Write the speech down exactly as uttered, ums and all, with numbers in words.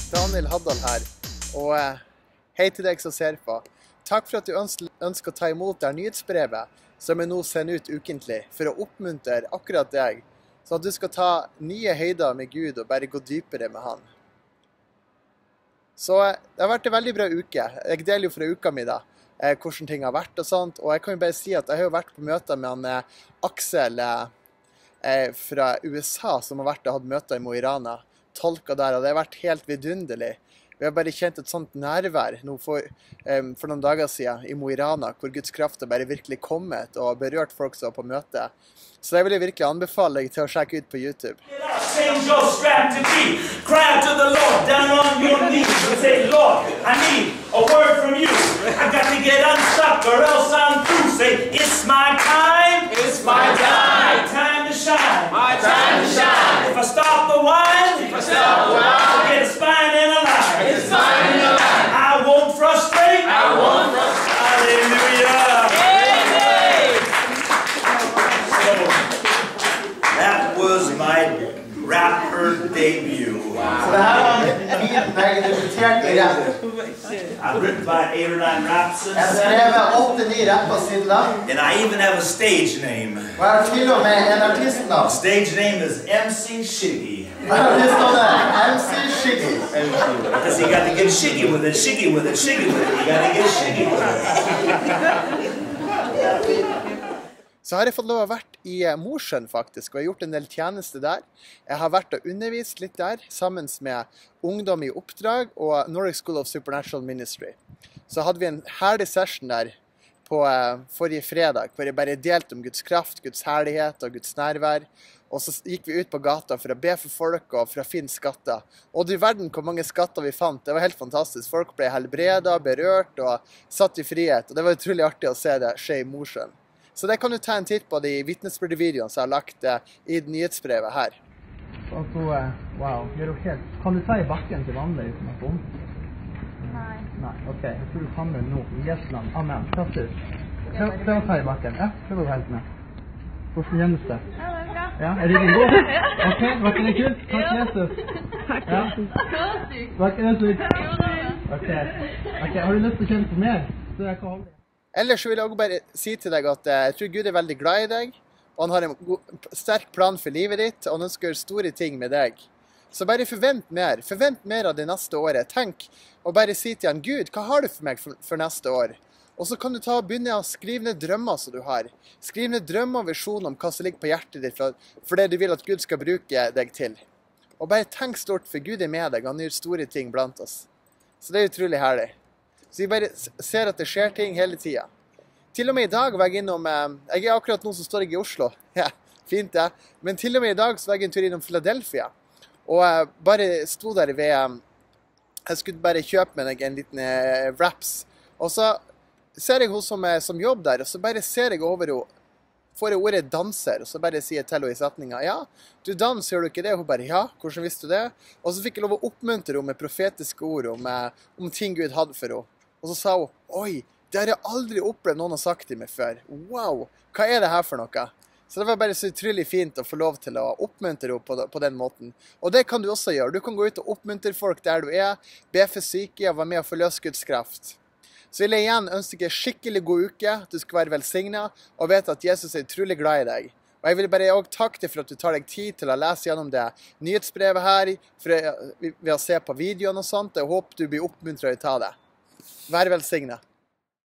Daniel Haddal her, og hei til deg som ser på. Takk for at du ønsker å ta imot det nyhetsbrevet som jeg nå sender ut ukentlig, for å oppmuntre akkurat deg, så at du skal ta nye høyder med Gud og bare gå dypere med han. Så det har vært en veldig bra uke. Jeg deler jo fra uka mi da, hvordan ting har vært og sånt, og jeg kan jo bare si at jeg har jo vært på møter med han Aksel fra U S A, som har vært og hatt møter i Mo i Rana, tolka der, og det har vært helt vidunderlig. Vi har bare kjent et sånt nærvær nå for, um, for noen dager siden i Mo i Rana, hvor Guds kraft har bare virkelig kommet og berørt folk som var på møte. Så jeg vil virkelig anbefale deg til å sjekke ut på YouTube. Change your strap to be. Cry out to the Lord, down on your knees and say, Lord, I need a word from you. I got to get unstuck or else I'm through. Say, it's my time. It's my time. My time to shine. My time to shine. If I stop the wine, if I stop the wine, I'll get a spine and a line. It's mine in the line. I won't frustrate. I won't frustrate. Hallelujah. Amen. So, that was my rapper debut. Så det her var min vei debutert i rap. I've written about eight or nine raps. Jeg skrev åtte-ni rapper siden da. And I even have a stage name. Og jeg har til og med en artistnavn. Stage name is M C Shiggy. Artistnavnet M C Shiggy. Because you got to get shiggy with it, shiggy with it, shiggy with it. You got to get shiggy with it. Så har jeg fått lov å ha vært i Mosjøen faktisk, og jeg har gjort en del tjeneste der. Jeg har vært og undervist litt der, sammen med ungdom i oppdrag og Nordic School of Supernatural Ministry. Så hadde vi en herlig session der på forrige fredag, hvor jeg bare delte om Guds kraft, Guds herlighet og Guds nærvær. Og så gikk vi ut på gata for å be for folk og for å finne skatter. Og du verden hvor mange skatter vi fant, det var helt fantastisk. Folk ble helbredet, berørt og satt i frihet, og det var utrolig artig å se det skje i Mosjøen. Så det kan du ta en titt på de vitnesbyrdevideoene som jeg har lagt uh, i nyhetsbrevet her. Og så, uh, wow, gjør du helt... Kan du ta i bakken til vanlig uten å få vondt? Nei. Nei, ok. Jeg tror du kan det nå. I Jesu navn. Amen. Kraft ut. Prøv, prøv å ta i bakken. Ja, prøv å helt med. Hvordan kjennes det? Ja, det er bra. Ja, er det ikke god? Ok, bakken er kult. Takk Jesus. Takk Ja. Jesus. Bakken er syk. Jo, det er Ok. Ok, har du lyst til å kjenne på mer? Så jeg kan holde. Ellers vil jeg også bare si til deg at jeg tror Gud er veldig glad i deg, og han har en god, sterk plan for livet ditt, og han ønsker store ting med deg. Så bare forvent mer. Forvent mer av det neste året. Tenk, og bare si til han, Gud, hva har du for meg for, for neste år? Og så kan du ta og begynne å skrive ned drømmer som du har. Skriv ned drømmer og visjoner om hva som ligger på hjertet ditt, for, for det du vil at Gud skal bruke deg til. Og bare tenk stort, for Gud er med deg, han gjør store ting blant oss. Så det er utrolig herlig. Så jeg bare ser at det skjer ting hele tiden. Til og med i dag var jeg innom, jeg er akkurat nå som står jeg i Oslo, ja, fint det, men til og med i dag så var jeg en tur innom Philadelphia, og jeg bare sto der ved, jeg skulle bare kjøpe meg en liten wraps, og så ser jeg henne som, som jobb der, og så bare ser jeg over henne, får jeg ordet danser, og så bare sier jeg til henne i setningen, ja, du danser, gjør du ikke det? Hun bare, ja, hvordan visste du det? Og så fikk jeg lov å oppmuntre henne med profetiske ord om, om ting Gud hadde for henne. Og så sa hun, oi, det har jeg aldri opplevd noen har sagt til meg før. Wow, hva er det her for noe? Så det var bare så utrolig fint å få lov til å oppmuntre henne på, på den måten. Og det kan du også gjøre. Du kan gå ut og oppmuntre folk der du er, be for syke og være med og forløse Guds kraft. Så vil jeg igjen ønske deg en skikkelig god uke, at du skal være velsignet, og vet at Jesus er utrolig glad i deg. Og jeg vil bare også takke deg for at du tar deg tid til å lese gjennom det nyhetsbrevet her, for, ved å se på videoen og sånt. Jeg håper du blir oppmuntret til å ta det. Vær velsignet.